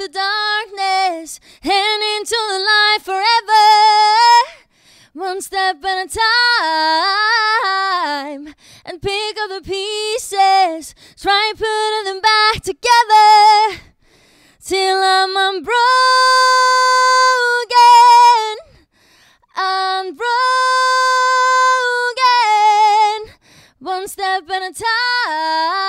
the darkness and into the light forever. One step at a time, and pick up the pieces, try putting them back together, till I'm unbroken, unbroken. One step at a time.